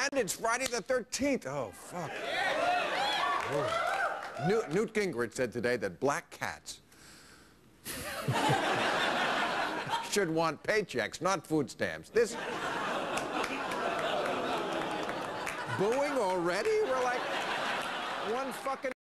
And it's Friday the 13th. Oh, fuck. Oh. Newt Gingrich said today that black cats should want paychecks, not food stamps. This... Booing already? We're like one fucking